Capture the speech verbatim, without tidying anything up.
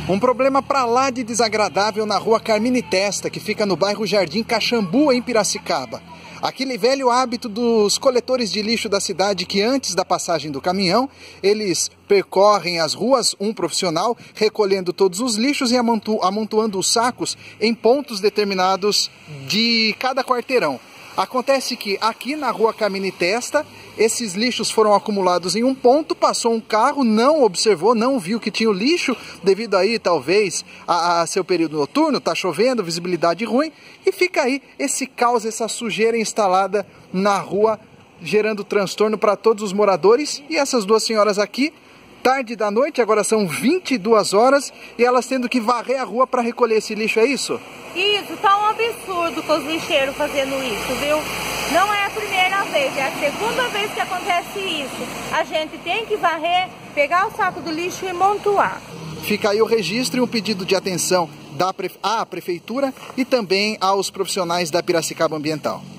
Um problema pra lá de desagradável na rua Carmine Testa, que fica no bairro Jardim Caxambu, em Piracicaba. Aquele velho hábito dos coletores de lixo da cidade que antes da passagem do caminhão, eles percorrem as ruas, um profissional, recolhendo todos os lixos e amonto- amontoando os sacos em pontos determinados de cada quarteirão. Acontece que aqui na rua Carmine Testa, esses lixos foram acumulados em um ponto, passou um carro, não observou, não viu que tinha o lixo, devido aí talvez a, a seu período noturno, tá chovendo, visibilidade ruim, e fica aí esse caos, essa sujeira instalada na rua, gerando transtorno para todos os moradores. E essas duas senhoras aqui, tarde da noite, agora são vinte e duas horas, e elas tendo que varrer a rua para recolher esse lixo, é isso? Isso, tá um absurdo com os lixeiros fazendo isso, viu? Não é a primeira vez, é a segunda vez que acontece isso. A gente tem que varrer, pegar o saco do lixo e montuar. Fica aí o registro e um pedido de atenção da prefe... à Prefeitura e também aos profissionais da Piracicaba Ambiental.